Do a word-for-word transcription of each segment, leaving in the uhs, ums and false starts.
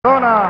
Maradona.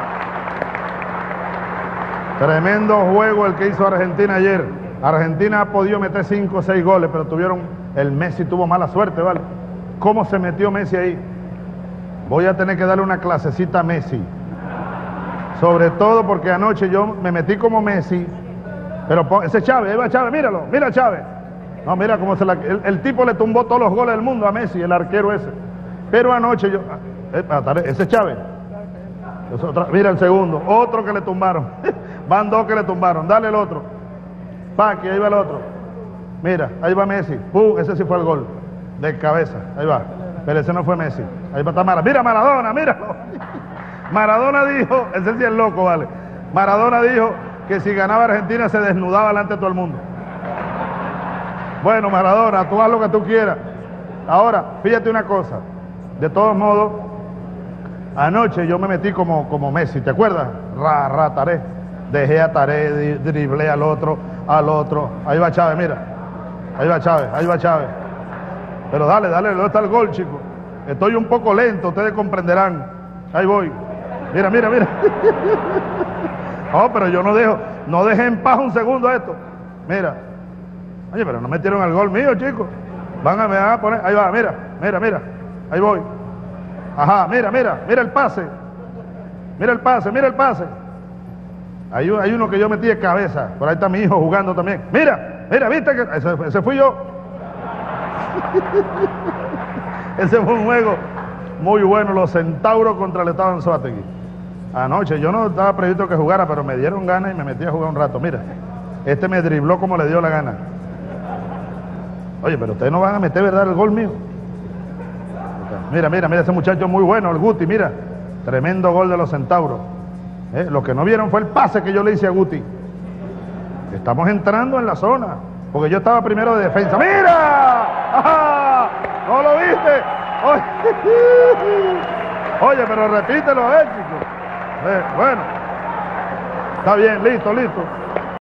Tremendo juego el que hizo Argentina ayer. Argentina ha podido meter cinco o seis goles, pero tuvieron, el Messi tuvo mala suerte, ¿vale? ¿Cómo se metió Messi ahí? Voy a tener que darle una clasecita a Messi. Sobre todo porque anoche yo me metí como Messi, pero ese Chávez, ahí va Chávez, míralo, mira a Chávez. No, mira cómo se la, el, el tipo le tumbó todos los goles del mundo a Messi, el arquero ese. Pero anoche yo, eh, ese Chávez. Otra, mira el segundo, otro que le tumbaron. Van dos que le tumbaron, dale el otro. Paqui, ahí va el otro. Mira, ahí va Messi. Pum, ese sí fue el gol. De cabeza, ahí va. Pero ese no fue Messi. Ahí va Tamara. Mira Maradona, míralo. Maradona dijo, ese sí es loco, vale. Maradona dijo que si ganaba Argentina se desnudaba delante de todo el mundo. Bueno, Maradona, tú haz lo que tú quieras. Ahora, fíjate una cosa. De todos modos, anoche yo me metí como, como Messi, ¿te acuerdas? Ra, ra, taré. Dejé a Taré, driblé al otro, al otro. Ahí va Chávez, mira. Ahí va Chávez, ahí va Chávez. Pero dale, dale, ¿dónde está el gol, chico? Estoy un poco lento, ustedes comprenderán. Ahí voy. Mira, mira, mira. No, pero yo no dejo, no dejé en paz un segundo esto. Mira. Oye, pero no metieron el gol mío, chicos. Van a, me van a poner, ahí va, mira, mira, mira. Ahí voy. Ajá, mira, mira, mira el pase. Mira el pase, mira el pase. Hay, hay uno que yo metí de cabeza. Por ahí está mi hijo jugando también. Mira, mira, viste que ese, ese fui yo. Ese fue un juego muy bueno, los Centauros contra el Estado Anzoátegui. Anoche yo no estaba previsto que jugara, pero me dieron ganas y me metí a jugar un rato. Mira, este me dribló como le dio la gana. Oye, pero ustedes no van a meter, ¿verdad?, el gol mío. Mira, mira, mira, ese muchacho muy bueno, el Guti, mira. Tremendo gol de los Centauros. Eh, lo que no vieron fue el pase que yo le hice a Guti. Estamos entrando en la zona, porque yo estaba primero de defensa. ¡Mira! ¡Ajá! ¿No lo viste? Oye, Oye pero repítelo, eh, chicos. Eh, bueno. Está bien, listo, listo.